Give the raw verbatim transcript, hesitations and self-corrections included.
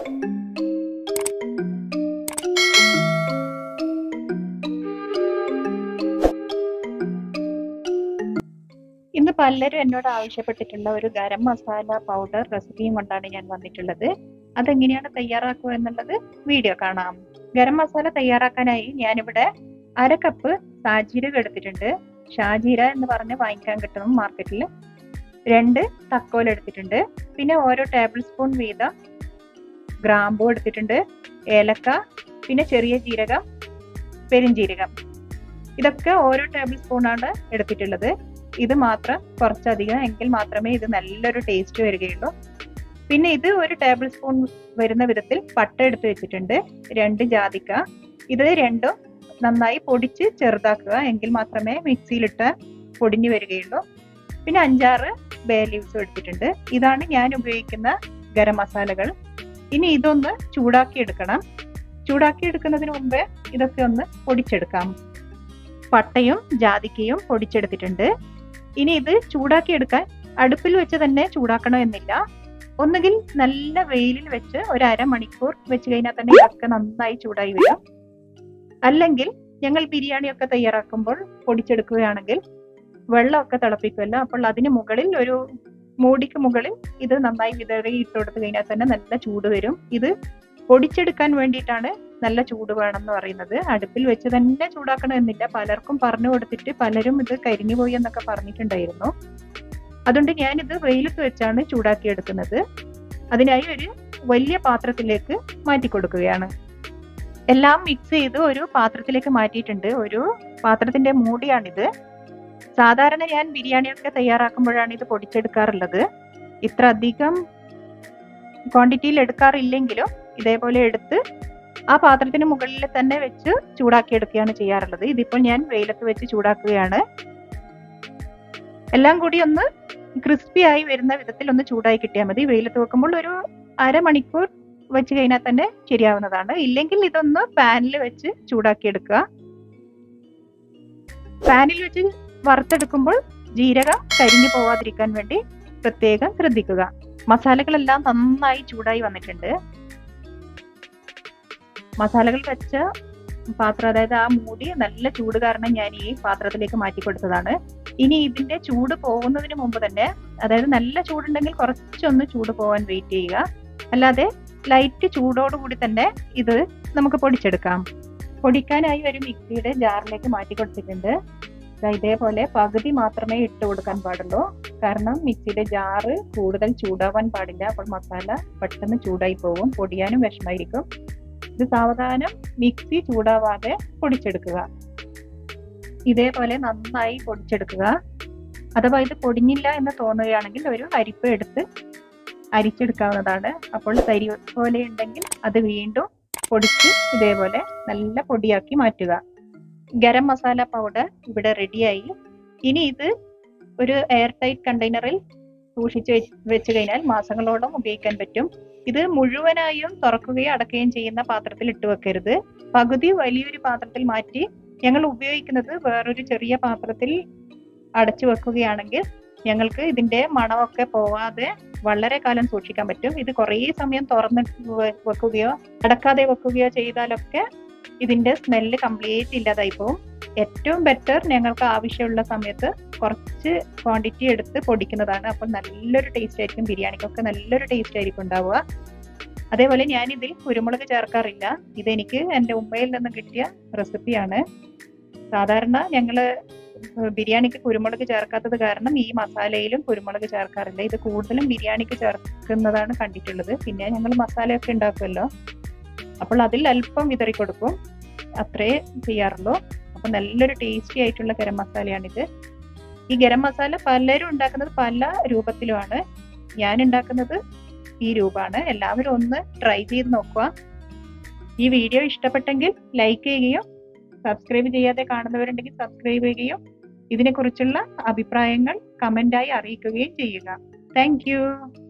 ഇന്ന് പലരും എന്നോട് ആവശ്യപ്പെട്ടിട്ടുള്ള ഒരു ഗരം മസാല പൗഡർ റെസിപ്പിയും കൊണ്ടാണ് ഞാൻ വന്നിട്ടുള്ളത്. അതെങ്ങനെയാണ് തയ്യാറാക്കുക എന്നുള്ളത് വീഡിയോ കാണാം. ഗരം മസാല തയ്യാറാക്കാനായി ഞാനിവിടെ അര കപ്പ് സാജീരകം എടുത്തിട്ടുണ്ട്. ഷാജീര എന്ന് പറഞ്ഞ് വാങ്ങിക്കാൻ കിട്ടും മാർക്കറ്റിൽ. രണ്ട് തക്കോൽ എടുത്തിട്ടുണ്ട്. പിന്നെ ഓരോ ടേബിൾ സ്പൂൺ വീതം ഗ്രാമ്പൂ എടുത്തിട്ടുണ്ട്. ഏലക്ക, പിന്നെ ചെറിയ ജീരകം, പെരുംജീരകം, ഇതൊക്കെ ഓരോ ടേബിൾ സ്പൂണാണ് എടുത്തിട്ടുള്ളത്. ഇത് മാത്രം കുറച്ചധികം എങ്കിൽ മാത്രമേ ഇത് നല്ലൊരു ടേസ്റ്റ് വരികയുള്ളൂ. പിന്നെ ഇത് ഒരു ടേബിൾ സ്പൂൺ വരുന്ന വിധത്തിൽ പട്ട എടുത്ത് വെച്ചിട്ടുണ്ട്. രണ്ട് ജാതിക്ക, ഇത് രണ്ടും നന്നായി പൊടിച്ച് ചെറുതാക്കുക, എങ്കിൽ മാത്രമേ മിക്സിയിലിട്ട് പൊടിഞ്ഞു വരികയുള്ളൂ. പിന്നെ അഞ്ചാറ് ബേ ലീവ്സും എടുത്തിട്ടുണ്ട്. ഇതാണ് ഞാൻ ഉപയോഗിക്കുന്ന ഗരം മസാലകൾ. ഇനി ഇതൊന്ന് ചൂടാക്കി എടുക്കണം. ചൂടാക്കി എടുക്കുന്നതിന് മുമ്പേ ഇതൊക്കെ ഒന്ന് പൊടിച്ചെടുക്കാം. പട്ടയും ജാതിക്കയും പൊടിച്ചെടുത്തിട്ടുണ്ട്. ഇനി ഇത് ചൂടാക്കി എടുക്കാൻ അടുപ്പിൽ വെച്ച് തന്നെ ചൂടാക്കണം എന്നില്ല. ഒന്നുകിൽ നല്ല വെയിലിൽ വെച്ച് ഒരു അരമണിക്കൂർ വെച്ച് കഴിഞ്ഞാൽ തന്നെ ഇതൊക്കെ നന്നായി ചൂടായി വരും. അല്ലെങ്കിൽ ഞങ്ങൾ ബിരിയാണിയൊക്കെ തയ്യാറാക്കുമ്പോൾ പൊടിച്ചെടുക്കുകയാണെങ്കിൽ വെള്ളമൊക്കെ തിളപ്പിക്കുമല്ലോ, അപ്പോൾ അതിന് മുകളിൽ ഒരു മൂടിക്ക് മുകളിൽ ഇത് നന്നായി വിതറി ഇട്ട് കൊടുത്തു കഴിഞ്ഞാൽ തന്നെ നല്ല ചൂട് വരും. ഇത് പൊടിച്ചെടുക്കാൻ വേണ്ടിയിട്ടാണ് നല്ല ചൂട് വേണം എന്ന് പറയുന്നത്. അടുപ്പിൽ വെച്ച് തന്നെ ചൂടാക്കണം എന്നില്ല. പലർക്കും പറഞ്ഞു കൊടുത്തിട്ട് പലരും ഇത് കരിഞ്ഞു പോയി എന്നൊക്കെ പറഞ്ഞിട്ടുണ്ടായിരുന്നു. അതുകൊണ്ട് ഞാനിത് വെയിലത്ത് വെച്ചാണ് ചൂടാക്കി എടുക്കുന്നത്. അതിനായി ഒരു വലിയ പാത്രത്തിലേക്ക് മാറ്റി കൊടുക്കുകയാണ്. എല്ലാം മിക്സ് ചെയ്ത് ഒരു പാത്രത്തിലേക്ക് മാറ്റിയിട്ടുണ്ട്. ഒരു പാത്രത്തിന്റെ മൂടിയാണിത്. സാധാരണ ഞാൻ ബിരിയാണിയൊക്കെ തയ്യാറാക്കുമ്പോഴാണ് ഇത് പൊടിച്ചെടുക്കാറുള്ളത്. ഇത്ര അധികം ക്വാണ്ടിറ്റിയിൽ എടുക്കാറില്ലെങ്കിലും ഇതേപോലെ എടുത്ത് ആ പാത്രത്തിന് മുകളിൽ തന്നെ വെച്ച് ചൂടാക്കി എടുക്കുകയാണ് ചെയ്യാറുള്ളത്. ഇതിപ്പോൾ ഞാൻ വെയിലത്ത് വെച്ച് ചൂടാക്കുകയാണ്. എല്ലാം കൂടി ഒന്ന് ക്രിസ്പി ആയി വരുന്ന വിധത്തിൽ ഒന്ന് ചൂടായി കിട്ടിയാൽ മതി. വെയിലത്ത് വെക്കുമ്പോൾ ഒരു അരമണിക്കൂർ വെച്ച് കഴിഞ്ഞാൽ തന്നെ ശരിയാവുന്നതാണ്. ഇല്ലെങ്കിൽ ഇതൊന്ന് പാനിൽ വെച്ച് ചൂടാക്കി എടുക്കുക. പാനിൽ വെച്ച് വറുത്തെടുക്കുമ്പോൾ ജീരകം കരിഞ്ഞു പോവാതിരിക്കാൻ വേണ്ടി പ്രത്യേകം ശ്രദ്ധിക്കുക. മസാലകളെല്ലാം നന്നായി ചൂടായി വന്നിട്ടുണ്ട്. മസാലകൾ വെച്ച പാത്രം, അതായത് ആ മൂടി നല്ല ചൂട് കാരണം ഞാൻ ഈ പാത്രത്തിലേക്ക് മാറ്റി കൊടുത്തതാണ്. ഇനി ഇതിന്റെ ചൂട് പോകുന്നതിന് മുമ്പ് തന്നെ, അതായത് നല്ല ചൂടുണ്ടെങ്കിൽ കുറച്ചൊന്ന് ചൂട് പോകാൻ വെയിറ്റ് ചെയ്യുക. അല്ലാതെ ലൈറ്റ് ചൂടോടുകൂടി തന്നെ ഇത് നമുക്ക് പൊടിച്ചെടുക്കാം. പൊടിക്കാനായി ഒരു മിക്സിയുടെ ജാറിലേക്ക് മാറ്റി കൊടുത്തിട്ടുണ്ട്. ഇതേപോലെ പകുതി മാത്രമേ ഇട്ട് കൊടുക്കാൻ പാടുള്ളൂ. കാരണം മിക്സിയുടെ ജാറ് കൂടുതൽ ചൂടാവാൻ പാടില്ല. അപ്പോൾ മസാല പെട്ടെന്ന് ചൂടായി പോകും, പൊടിയാനും വിഷമായിരിക്കും. ഇത് സാവധാനം മിക്സി ചൂടാവാതെ പൊടിച്ചെടുക്കുക. ഇതേപോലെ നന്നായി പൊടിച്ചെടുക്കുക. അഥവാ ഇത് പൊടിഞ്ഞില്ല എന്ന് തോന്നുകയാണെങ്കിൽ ഒരു അരിപ്പ എടുത്ത് അരിച്ചെടുക്കാവുന്നതാണ്. അപ്പോൾ തരി പോലെ ഉണ്ടെങ്കിൽ അത് വീണ്ടും പൊടിച്ച് ഇതേപോലെ നല്ല പൊടിയാക്കി മാറ്റുക. ഗരം മസാല പൗഡർ ഇവിടെ റെഡിയായി. ഇനി ഇത് ഒരു എയർ ടൈറ്റ് കണ്ടെയ്നറിൽ സൂക്ഷിച്ച് വെച്ച് കഴിഞ്ഞാൽ മാസങ്ങളോളം ഉപയോഗിക്കാൻ പറ്റും. ഇത് മുഴുവനായും തുറക്കുകയും അടക്കുകയും ചെയ്യുന്ന പാത്രത്തിൽ ഇട്ട് വെക്കരുത്. പകുതി വലിയൊരു പാത്രത്തിൽ മാറ്റി ഞങ്ങൾ ഉപയോഗിക്കുന്നത് വേറൊരു ചെറിയ പാത്രത്തിൽ അടച്ചു വെക്കുകയാണെങ്കിൽ ഞങ്ങൾക്ക് ഇതിന്റെ മണമൊക്കെ പോവാതെ വളരെ കാലം സൂക്ഷിക്കാൻ പറ്റും. ഇത് കുറേ സമയം തുറന്ന് വെക്കുകയോ അടക്കാതെ വെക്കുകയോ ചെയ്താലൊക്കെ ഇതിന്റെ സ്മെല്ല് കംപ്ലീറ്റ് ഇല്ലാതായി പോകും. ഏറ്റവും ബെറ്റർ ഞങ്ങൾക്ക് ആവശ്യമുള്ള സമയത്ത് കുറച്ച് ക്വാണ്ടിറ്റി എടുത്ത് പൊടിക്കുന്നതാണ്. അപ്പോൾ നല്ലൊരു ടേസ്റ്റ് ആയിരിക്കും. ബിരിയാണിക്കൊക്കെ നല്ലൊരു ടേസ്റ്റ് ആയിരിക്കും ഉണ്ടാവുക. അതേപോലെ ഞാൻ ഇതിൽ കുരുമുളക് ചേർക്കാറില്ല. ഇതെനിക്ക് എൻ്റെ ഉമ്മയിൽ നിന്ന് കിട്ടിയ റെസിപ്പിയാണ്. സാധാരണ ഞങ്ങള് ബിരിയാണിക്ക് കുരുമുളക് ചേർക്കാത്തത് കാരണം ഈ മസാലയിലും കുരുമുളക് ചേർക്കാറില്ല. ഇത് കൂടുതലും ബിരിയാണിക്ക് ചേർക്കുന്നതാണ് കണ്ടിട്ടുള്ളത്. പിന്നെ ഞങ്ങൾ മസാലയൊക്കെ ഉണ്ടാക്കുമല്ലോ, അപ്പോൾ അതിൽ അല്പം വിതറി കൊടുക്കും, അത്രേ ചെയ്യാറുള്ളൂ. അപ്പൊ നല്ലൊരു ടേസ്റ്റി ആയിട്ടുള്ള ഗരം മസാലയാണിത്. ഈ ഗരം മസാല പലരും ഉണ്ടാക്കുന്നത് പല രൂപത്തിലുമാണ്. ഞാൻ ഉണ്ടാക്കുന്നത് ഈ രൂപമാണ്. എല്ലാവരും ഒന്ന് ട്രൈ ചെയ്ത് നോക്കുക. ഈ വീഡിയോ ഇഷ്ടപ്പെട്ടെങ്കിൽ ലൈക്ക് ചെയ്യുകയും സബ്സ്ക്രൈബ് ചെയ്യാതെ കാണുന്നവരുണ്ടെങ്കിൽ സബ്സ്ക്രൈബ് ചെയ്യുകയും ഇതിനെക്കുറിച്ചുള്ള അഭിപ്രായങ്ങൾ കമന്റായി അറിയിക്കുകയും ചെയ്യുക. Thank U.